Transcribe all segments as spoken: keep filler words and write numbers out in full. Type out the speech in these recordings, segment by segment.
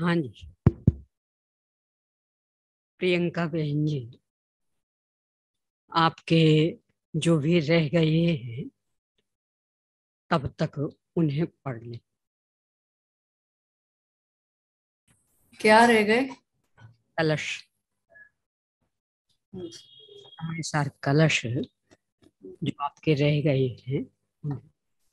हाँ जी प्रियंका बहन जी, आपके जो भी रह गए हैं तब तक उन्हें पढ़ लें। क्या रह गए? कलश, हमारे सारे कलश जो आपके रह गए हैं उन्हें।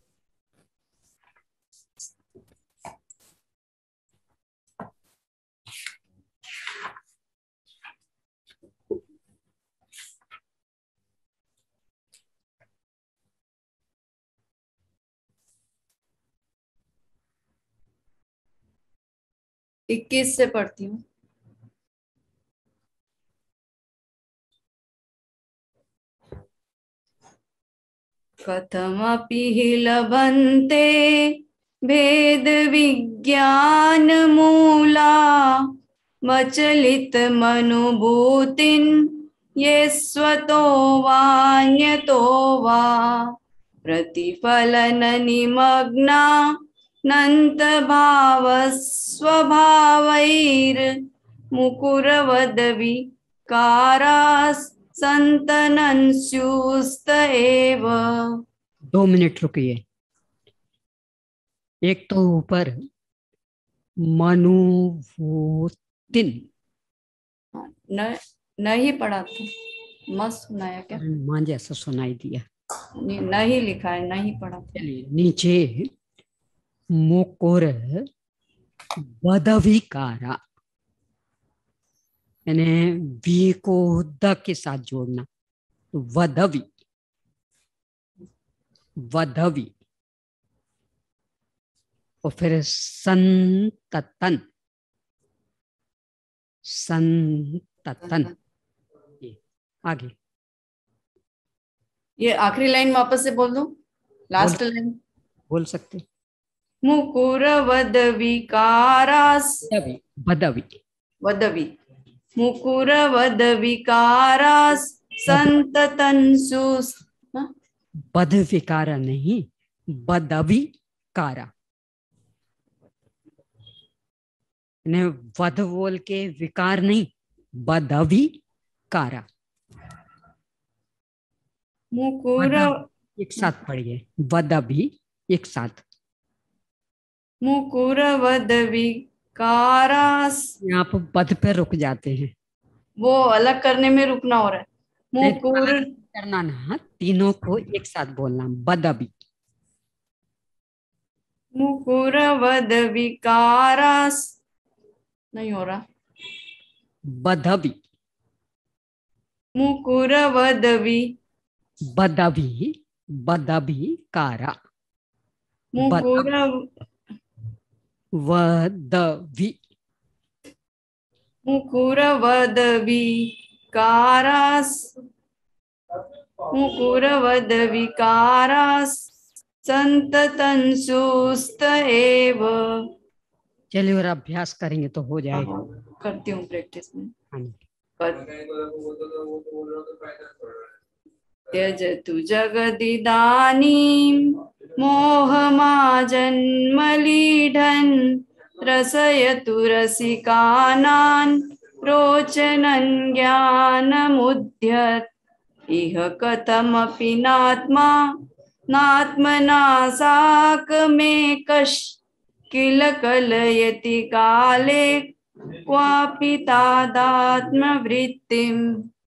इक्कीस से पढ़ती हूँ। कथमपि हि लभन्ते भेद विज्ञान मूला मचलित मनुभूतिन ये स्वतो वान्यतो वा प्रतिफलन निमग्ना नंत भाव स्वभावैर मुकुरवद विकारास् संतनंस्युस्त एव। दो मिनट रुकिए। एक तो ऊपर मनुभूतिन न नहीं पढ़ा था, मस्त सुनाया क्या? मां जैसा सुनाई दिया। नहीं, नहीं लिखा है, नहीं पढ़ा था। चलिए नीचे मुकुर वदविकारा, यानी वी को द के साथ जोड़ना, तो वदवी वदवी और फिर संततन संततन। ये आगे ये आखिरी लाइन वापस से बोल दो, बोल लास्ट लाइन। बोल सकते। मुकुर वद विकारास बदवी बदवी वदवी मुकुर वद विकारास संततंसुस। हाँ? बद विकारा नहीं, बदवी कारा, यानी वध बोल के विकार नहीं, बदवी कारा। मुकुर बदवी एक साथ पढ़िए, बदवी एक साथ। मुकुर वद विकारास, यहाँ पर पद पे रुक जाते हैं। वो अलग करने में रुकना हो रहा है। नहीं, मुकुर अलग करना ना, तीनों को एक साथ बोलना, बदवी। मुकुर वद विकारास नहीं हो रहा। बदवी मुकुर वद वि बदवी बदवी कारा, मुकुर वदवी मुकुर वद विकारास मुकुर वद विकारास संततंसुस्त एव। चलिए और अभ्यास करेंगे तो हो जाएगा। करती हूँ प्रैक्टिस में। हाँ जी। त्यजतु जगदिदानीं मोहमाजन्मलीढन् रसयतु रसिकानां रोचनन् ज्ञानमुद्यत् इह कथमपि नात्मा नात्मना साकमेकश् किल कलयति काले क्वापि तादात्मवृत्तिम्।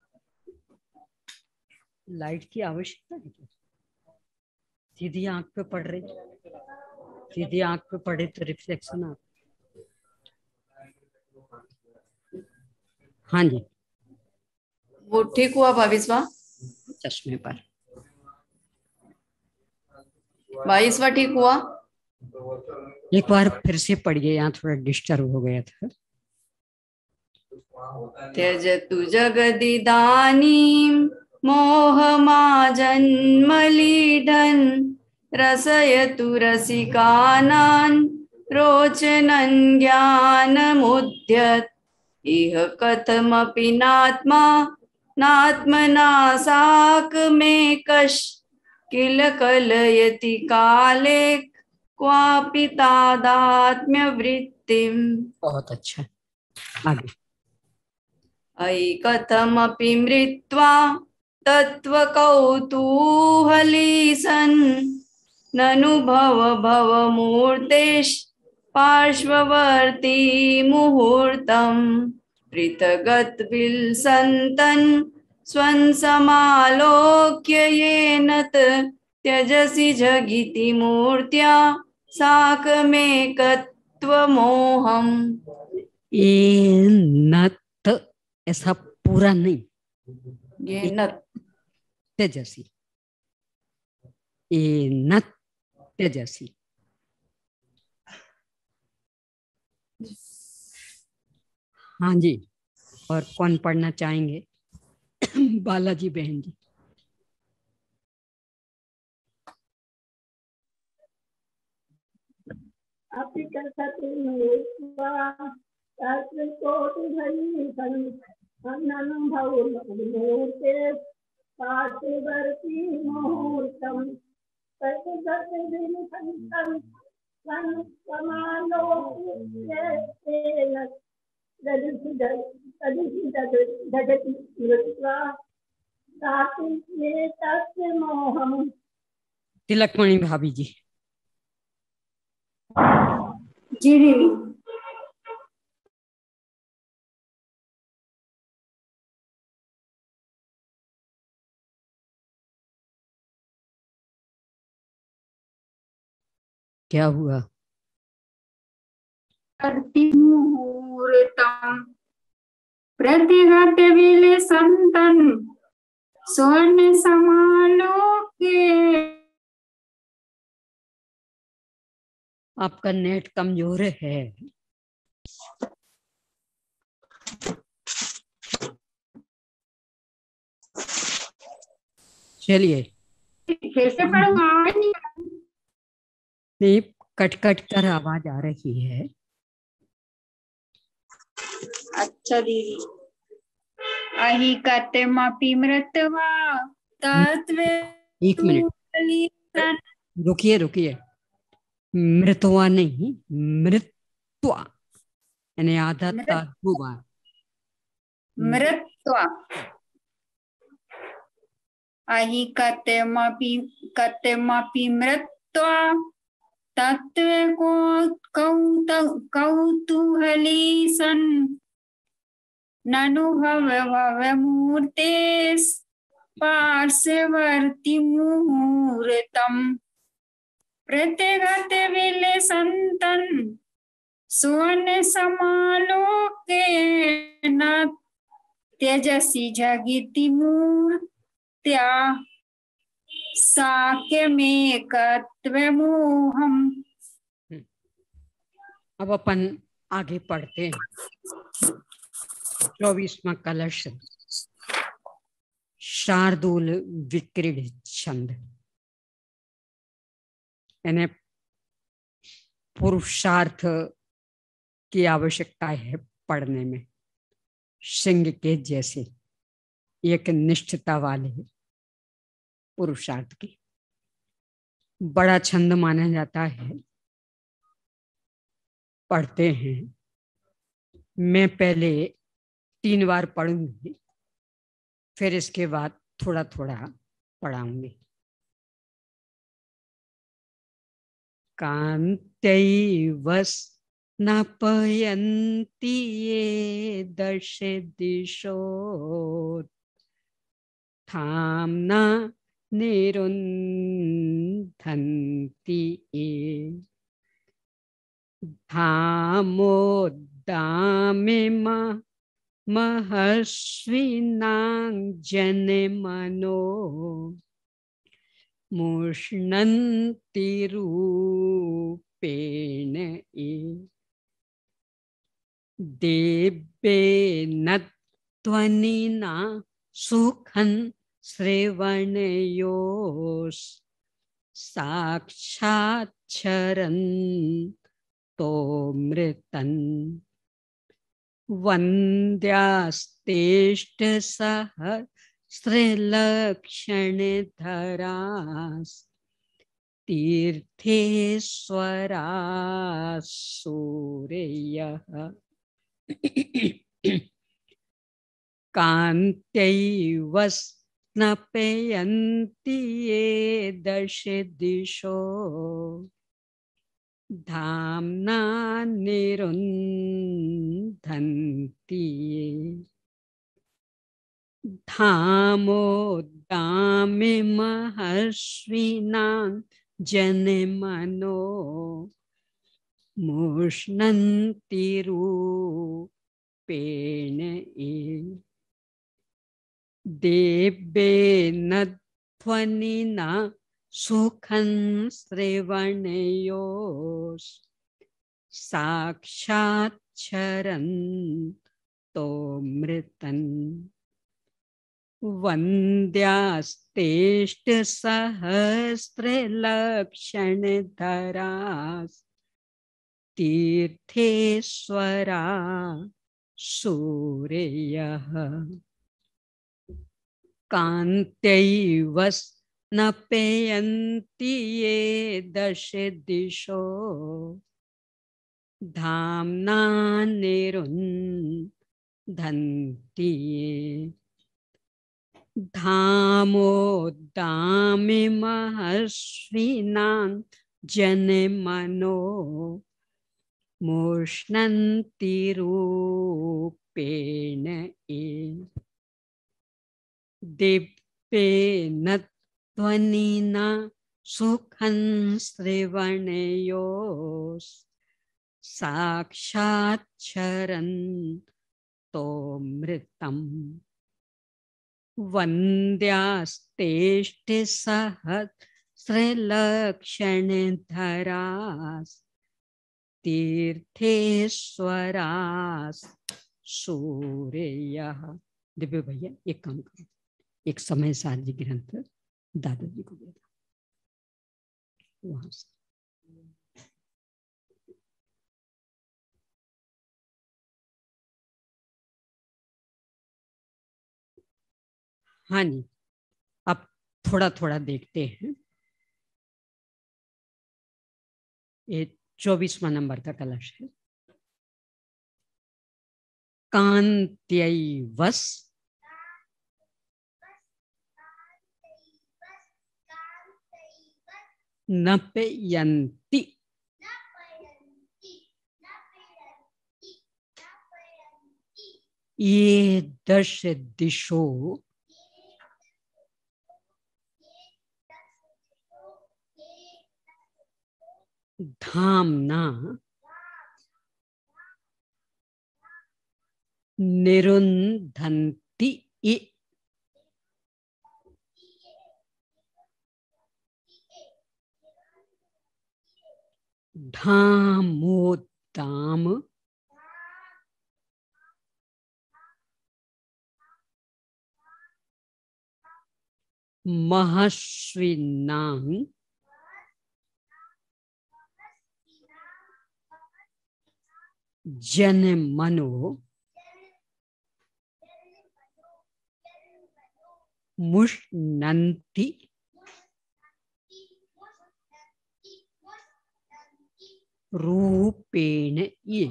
लाइट की आवश्यकता है क्या? सीधी आंख पे पड़ रही, सीधी आंख पे पड़े तो रिफ्लेक्शन आ। हाँ जी, वो ठीक हुआ बाईसवा? चश्मे पर। बाईसवा ठीक हुआ? एक बार फिर से पढ़िए, यहाँ थोड़ा डिस्टर्ब हो गया था। त्यजतु जगदिदानीं मोहमाजन्मलीढन् रसयतु रसिकानां रोचनन् ज्ञानमुद्यत् इह कथमपि नात्मा नात्मना साकमेकश् किल कलयति काले क्वापि तादात्म्यवृत्तिम्। बहुत अच्छा, आगे। ऐकथमपि मृत्वा तत्त्वकौतूहली सन् ननु भव भवमूर्तेश् पार्श्ववर्ती मुहूर्तम् पृथगद्विल्सन्तन् स्वं समालोक्य येन त्यजसि जगिति मूर्त्या साकमेकत्वमोहम्। ये नत ऐसा पूरा नहीं, ये न तेजसी, ये न तेजसी। हाँ जी, और कौन पढ़ना चाहेंगे? बालाजी बहन जी। तिलकमणि भाभी जी। जी दीदी। क्या हुआ? मुहूर्तम् प्रतिगत विलसन्तन् स्वर्ण समालोके। आपका नेट कमजोर है। चलिए कैसे पढ़ूंगा? नहीं, कट कट कर आवाज आ रही है। अच्छा दीदी। अहि कथमपि मृत्वा तत्व। एक मिनट रुकिए रुकिए, मृतवा नहीं, मृत्वा यानी आधा ता दो बार। मृत्वा अहि कथमपि कथमपि मृत्वा तत्व को कौतूहली सन् ननु भव भव मूर्ते पार्श्ववर्ती मुहूर्तम् प्रतिगत विलसन्तन् स्वर्ण समालोकेन त्यजसि जगिति मूर्त्या साक्यमेकत्वमोहम्। अब अपन आगे पढ़ते हैं। चौबीसवां कलश, शार्दूल विक्रीड छंद। यानी पुरुषार्थ की आवश्यकता है पढ़ने में। सिंह के जैसे एक निष्ठता वाले पुरुषार्थ की बड़ा छंद माना जाता है। पढ़ते हैं। मैं पहले तीन बार पढ़ूंगी, फिर इसके बाद थोड़ा थोड़ा पढ़ाऊंगी। कांत्यैवस नापयन्ति ये दश दिशो थाम्ना निरुन्धन्ति ये धामोद्दामे महस्विनां जनमनो मुष्णन्ति रूपेण ये देवेन त्वनिना सुखं श्रवणयोस् साक्षाच्छरन् तो मृतन् वन्द्यास्तेष्ट सहस्रलक्षणधरास् तीर्थेश्वरा सूर्यः कान्त्यैव स्नपयन्ति ये दश दिशो धाम्ना निरुन्धन्ति ये धामोदामिमहर्षीणां जनमनो मुष्णन्ति रूपेण ये देवेन ध्वनिना सुखं श्रवणयोः साक्षाच्छरन्तोऽमृतम् वन्द्यास्तेष्टसहस्रलक्षणधरास् तीर्थेश्वरा सूर्यः कान्त्यैव स्नपयन्ति ये दश दिशो धाम्ना निरुन्धन्ति ये धामोदामिमहर्षीणां जनमनो मुष्णन्ति रूपेण ये दिव्येन ध्वनिना सुखं श्रवणयोः साक्षाच्छरन्तोऽमृतम् वन्द्यास्तेष्टसहस्रलक्षणधरास् तीर्थेश्वरास् सूर्यः। दिव्य भैया एक काम करो, एक समय सार जी ग्रंथ दादाजी को दे दो वहां से। हाँ जी, अब थोड़ा थोड़ा देखते हैं। ये चौबीसवां नंबर का कलश है। कांत्यैवस नपयन्ति ये दश दिशो धाम्ना निरुन्धन्ति ये धामोदाम महर्षीणां जनमनो मुष्णन्ति रूपेण ये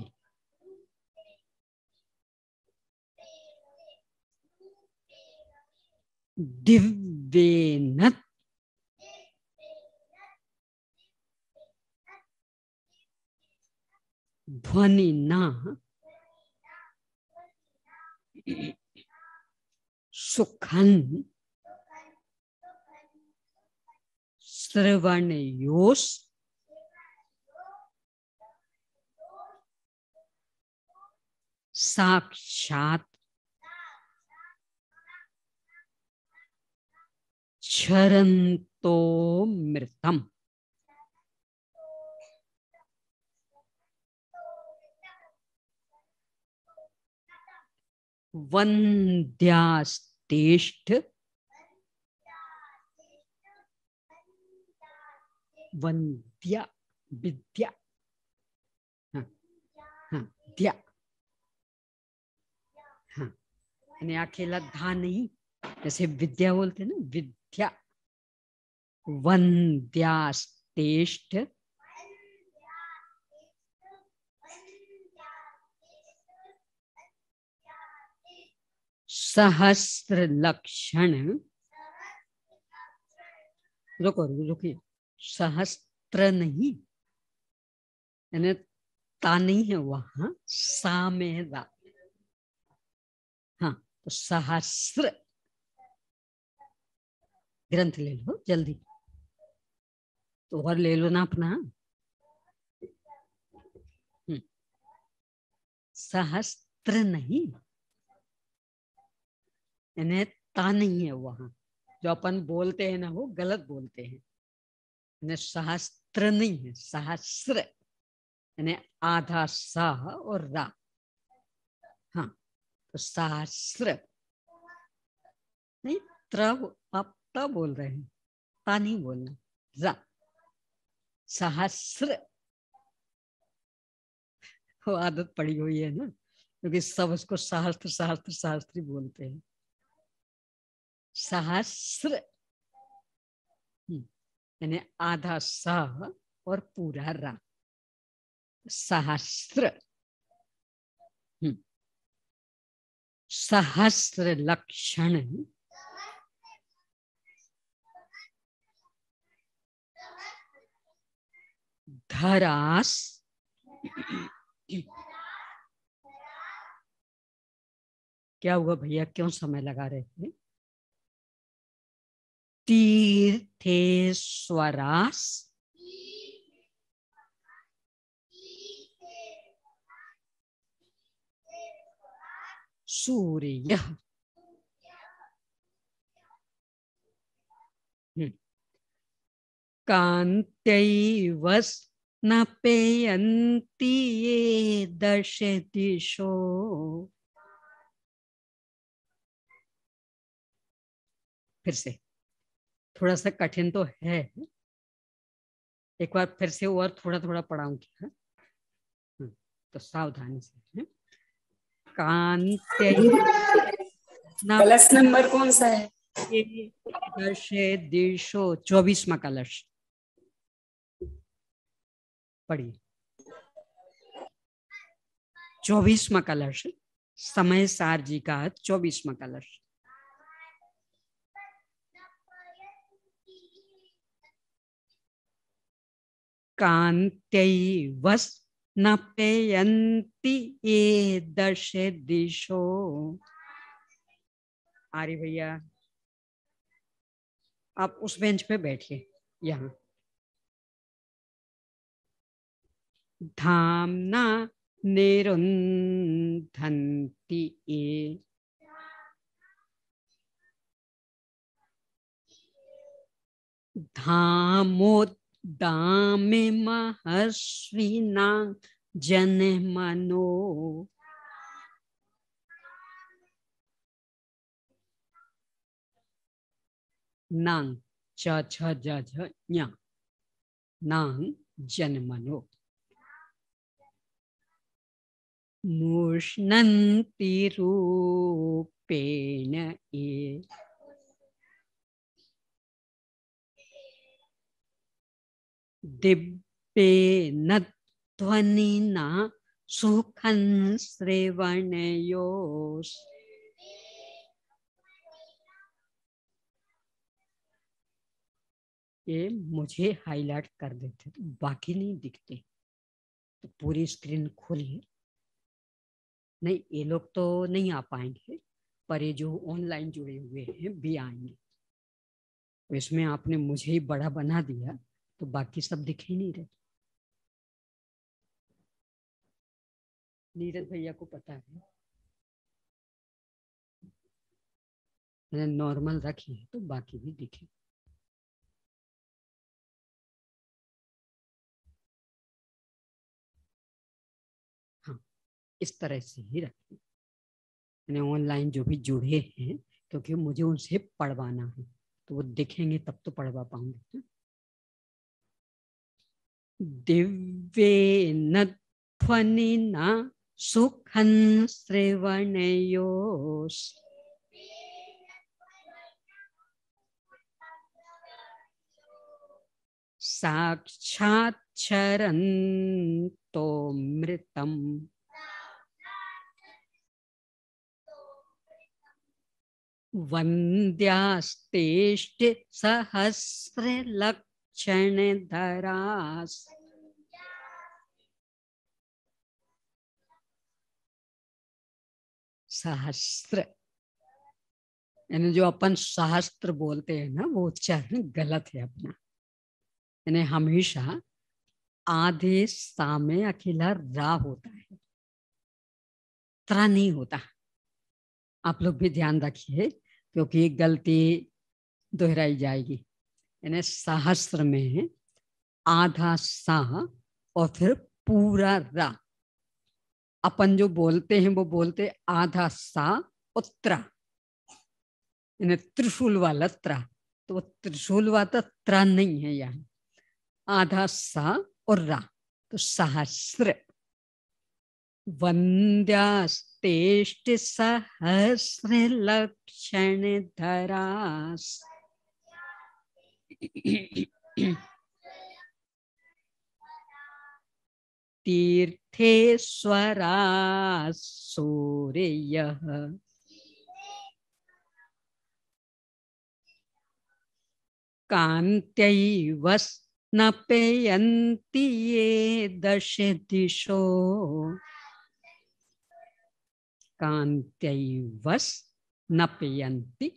दिव्येन ध्वनिना सुखं श्रवणयोः साक्षात् क्षरन्तोऽमृतम्। वन्द्यास्तेष्ट वन्द्या विद्या हाँ हाँ द्या हाँ यानी अकेला धा नहीं, जैसे विद्या बोलते ना, विद्या। वन्द्यास्तेष्ट तेष्ट सहस्त्र लक्षण, रुको रुकिए, सहस्त्र नहीं, यानी ता नहीं है वहां, सा में है रा। हाँ, तो सहस्त्र ग्रंथ ले लो जल्दी, तो और ले लो ना अपना। सहस्त्र नहीं, यानी ता नहीं है वहां, जो अपन बोलते हैं ना वो गलत बोलते हैं। यानी सहस्त्र नहीं है, सहस्त्र यानी आधा सा और रा। हाँ, तो सहस्त्र नहीं, त्र आप ता बोल रहे हैं, ता नहीं बोलना, रा। सहस्त्र वो आदत पड़ी हुई है ना, क्योंकि सब उसको सहस्त्र सहस्त्र सहस्त्री बोलते हैं। सहस्त्र यानी आधा सा और पूरा रा, सहस्त्र। सहस्त्र लक्षण धरास क्या हुआ भैया, क्यों समय लगा रहे थे? तीर्थेश्वरास सूर्य। कांत्यैवस न पेयन्ति ये दश दिशो। फिर से, थोड़ा सा कठिन तो है, एक बार फिर से और थोड़ा थोड़ा पढ़ाऊंगी, तो सावधानी से। कांत्य कलश नंबर कौन सा है? दश दिशो, चौबीसवा कलश पढ़िए। चौबीसवा कलश समय सार जी का चौबीसवा कलश। कांत्यैवस न पेयन्ति ये दश दिशो। आर्य भैया आप उस बेंच पे बैठिए, यहाँ। धामना निरुन्धन्ति ये धामोद्दामे महर्षिणा जनमनो। नांग च छ ज झ ञ, नांग जनमनो। मुष्णन्ति रूपेण ये दिव्येन ध्वनिना सुखं श्रवणयोस्। ये मुझे हाईलाइट कर देते तो बाकी नहीं दिखते, तो पूरी स्क्रीन खोलिए। नहीं, ये लोग तो नहीं आ पाएंगे, पर ये जो ऑनलाइन जुड़े हुए हैं भी आएंगे। तो इसमें आपने मुझे ही बड़ा बना दिया, तो बाकी सब दिख ही नहीं रहे। नीरज भैया को पता है, मैंने नॉर्मल रखी है तो बाकी भी दिखे। हाँ, इस तरह से ही रखें, मैंने ऑनलाइन जो भी जुड़े हैं, क्योंकि मुझे उनसे पढ़वाना है, तो वो दिखेंगे तब तो पढ़वा पाऊंगी। दिव्येन ध्वनिना सुखं श्रवणयोस्। साक्षाच्छरन्तोऽमृतम् वन्द्यास्तेष्ट सहस्रलक्षणधरास् सहस्त्र यानी जो अपन सहस्त्र बोलते हैं ना वो उच्चारण गलत है अपना। यानी हमेशा आधे सा में अकेला रा होता है, त्रा नहीं होता। आप लोग भी ध्यान रखिए क्योंकि ये गलती दोहराई जाएगी। यानी सहस्त्र में आधा सा और फिर पूरा रा। अपन जो बोलते हैं वो बोलते आधा सा और त्रा, यानी त्रिशूल वाला त्रा। तो वो त्रिशूल वाला त्रा नहीं है, यहाँ आधा सा और रा। तो सहस्र वन्द्यास्तेष्ट सहस्र लक्षण धरास। तीर्थेश्वरा सूर्यः कान्त्यैव स्नपयन्ति ये दश दिशो। कान्त्यैव स्नपयन्ति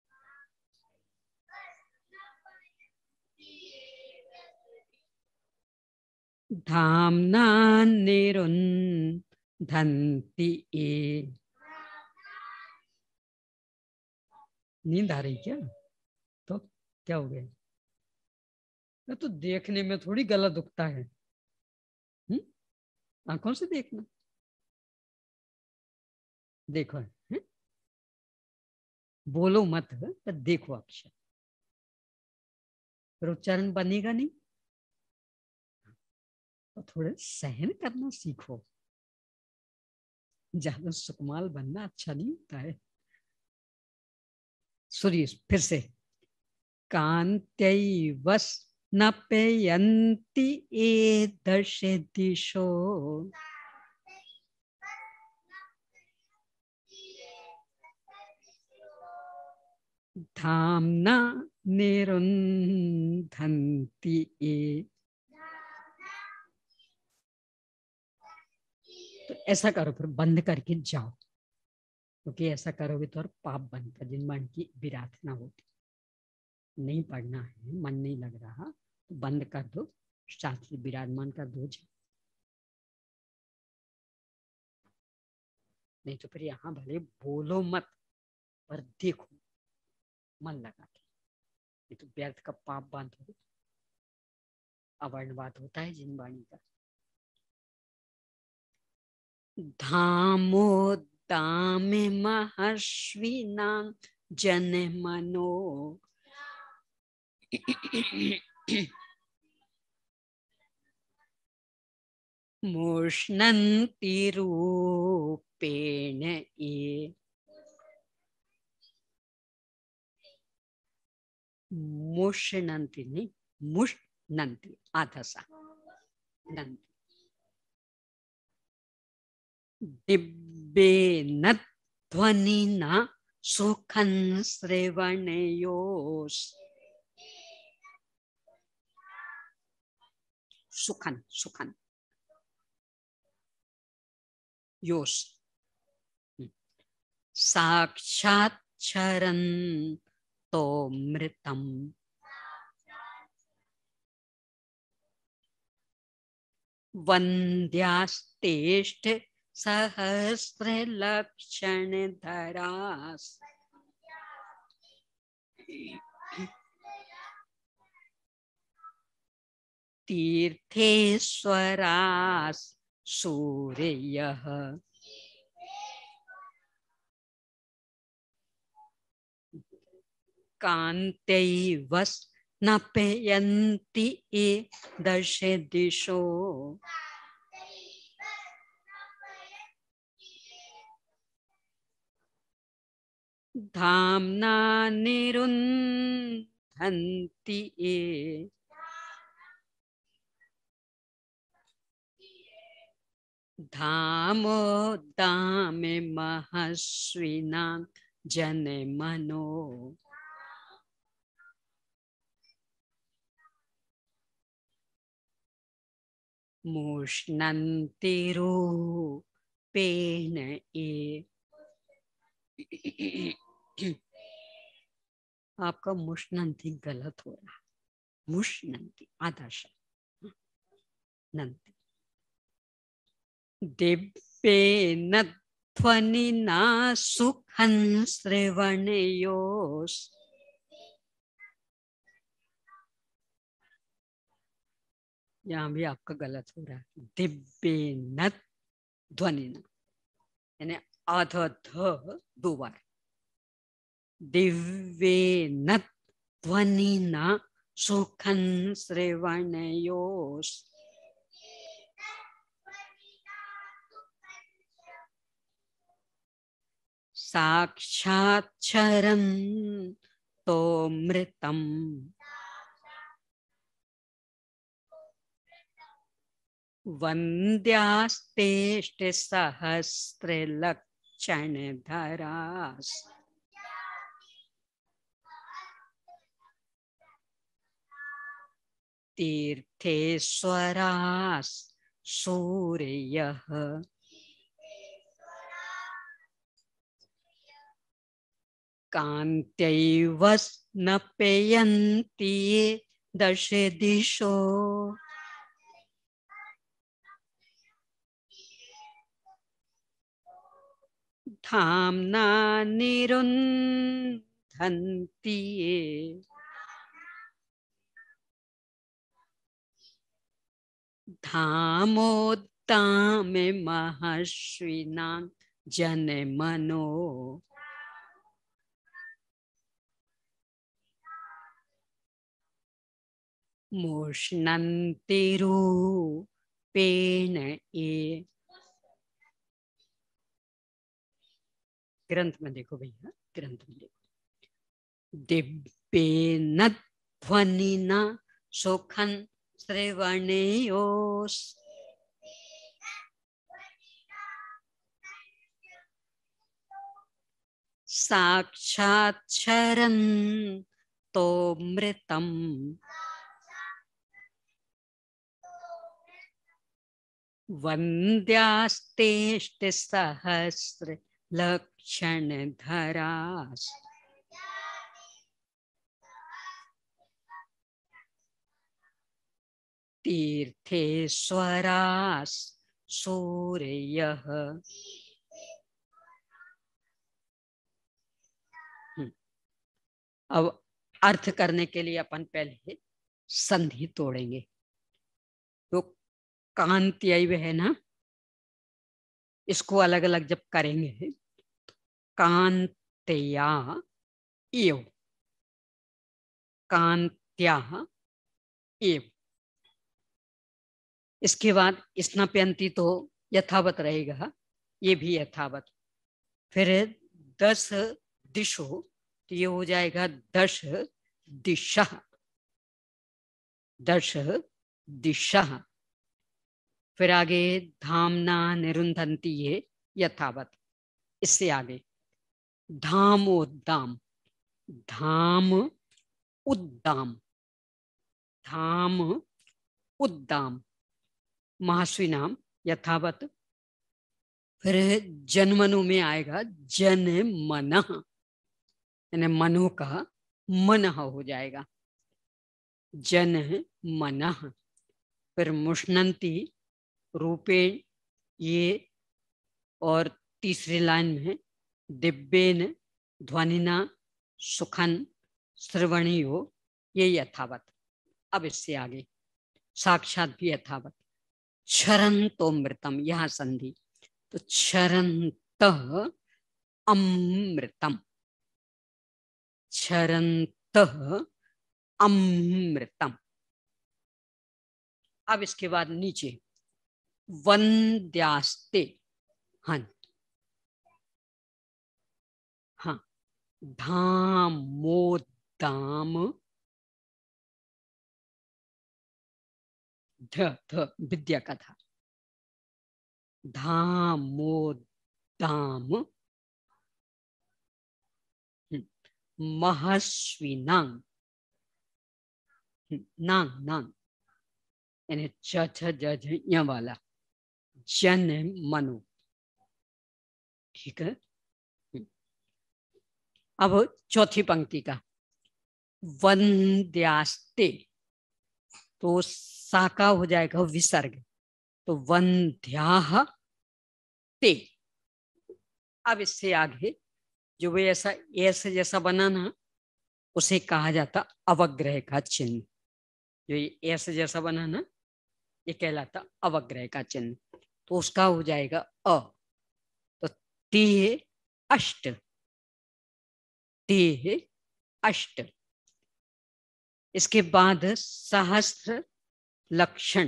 धाम्ना निरुन्धन्ति ये। नींद आ रही क्या? तो क्या हो गया? तो देखने में थोड़ी गला दुखता है, हुँ? आंखों से देखना। देखो है? बोलो मत पर देखो अक्षर, फिर उच्चारण बनेगा नहीं। तो थोड़े सहन करना सीखो, ज्यादा सुकमाल बनना अच्छा नहीं होता है। सुनिए फिर से। कान्त्यैव स्नपयन्ति ये दश दिशो। धाम्ना निरुन्धन्ति ये। तो ऐसा करो, फिर बंद करके जाओ, क्योंकि ऐसा करोगे तो और पाप बनता, जिनमान की विराधना होती। नहीं पढ़ना है, मन नहीं लग रहा तो बंद कर दो, शास्त्र विराजमान कर दो। नहीं तो फिर यहाँ भले बोलो मत पर देखो मन लगा के, ये तो व्यर्थ का पाप बांध हो। अवर्णवाद होता है जिन वाणी का। धामो दामे महर्षिना जन मनो मोष्णन्ति रूपेण ये। मोष्णन्ति नहीं, मुष्णन्ति आधा सा नन्ति। दिव्येन ध्वनिना सुखं श्रवणयोस्। सुखन सुखन योस साक्षाच्छरन्तोऽमृतम् वन्द्यास्तेष्ट सहस्रलक्षणधरास्। तीर्थेश्वरास् सूर्यः कान्त्यैव स्नपयन्ति ये दश दिशो। धाम्ना निरुन्धन्ति ये। धामो दामे महस्विना जने मनो मुष्णन्ति रूपेण ये। आपका मुष्णन्ति गलत हो रहा है, मुष्णन्ति आधा शब्द नन्ति। दिव्येन ध्वनिना सुखं श्रवणयोस्। यहाँ भी आपका गलत हो रहा है, दिव्येन ध्वनिना यानी आधा ध दो बार। दिव्येन ध्वनिना सुखं श्रवणयोस्। साक्षाच्छरन् तो मृतम् वन्द्यास्तेष्ट सहस्रलक्षण धरास्। तीर्थेश्वरास् सूर्यः कान्त्यैव स्नपयन्ति दश दिशो। धाम्ना निरुन्धन्ति ये धामोद्दामे महर्षिणा जनमनो मुष्णन्ति रूपेण ये। ग्रंथ में देखो भैया, ग्रंथ में देखो। दिव्येन ध्वनिना सुखं श्रवणयोस्। साक्षाच्छरन् तो मृतम् वन्द्यास्तेष्ट सहस्र लक्षण धरास्। तीर्थेश्वरास् सूर्यः। अब अर्थ करने के लिए अपन पहले संधि तोड़ेंगे। तो कांत्यैव है ना, इसको अलग अलग जब करेंगे कांत्या एव, कांत्या एव। इसके बाद स्नपयन्ति तो यथावत रहेगा, ये भी यथावत। फिर दस दिशो तो ये हो जाएगा दश दिशा, दश दिशा। फिर आगे धामना निरुन्धन्ति ये यथावत। इससे आगे धामोद्दाम, धाम उद्दाम, धाम उद्दाम महास्विनाम यथावत। फिर जनमनु में आएगा जन मन, यानी मनो का मन हो जाएगा, जन मन। फिर मुष्णन्ति रूपे ये, और तीसरी लाइन में दिव्येन ध्वनिना सुखन श्रवणियो ये यथावत। अब इससे आगे साक्षात भी यथावत। क्षरन्तो मृतम, यहां संधि तो क्षरन्त अमृतम, क्षरन्त अमृतम। अब इसके बाद नीचे वन्द्यास्ते, हाँ हाँ, धामोद्दाम ध ध विद्या का था, धामोदाम महस्विनांग नांग नांग यानी च छ ज झ य वाला जन मनु। ठीक है। अब चौथी पंक्ति का वंद्यास्ते तो साका हो जाएगा विसर्ग, तो वंध्याह ते। अब इससे आगे जो भी ऐसा ऐसे जैसा बना ना उसे कहा जाता अवग्रह का चिन्ह। जो ये ऐसे जैसा बना ना ये कहलाता अवग्रह का चिन्ह, तो उसका हो जाएगा अ। तो ते अष्ट, ते अष्ट। इसके बाद सहस्त्र लक्षण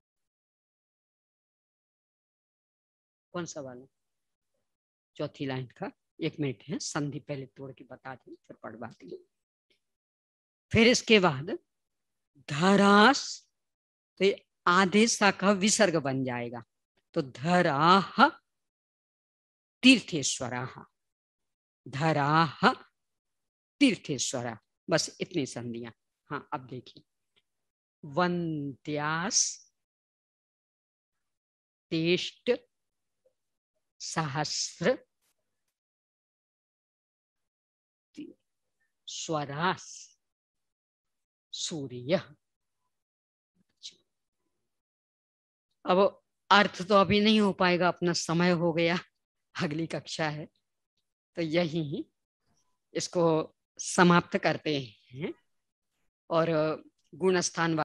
कौन सा वाला? चौथी लाइन का। एक मिनट है, संधि पहले तोड़ के बता दी फिर पढ़वाती हूँ। फिर इसके बाद धरास, तो ये आधे सा का विसर्ग बन जाएगा, तो धराह तीर्थेश्वराः, धराह तीर्थेश्वरा। बस इतनी संधियां। हाँ अब देखिए वंद्यास तेष्ट सहस्र स्वरास सूर्य। अब अर्थ तो अभी नहीं हो पाएगा, अपना समय हो गया, अगली कक्षा है, तो यही इसको समाप्त करते हैं और गुण स्थान